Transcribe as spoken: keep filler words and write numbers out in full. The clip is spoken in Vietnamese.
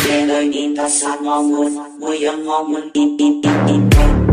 Về lời nhìn ta sát ngon nguồn mùi âm ngon nguồn in in in in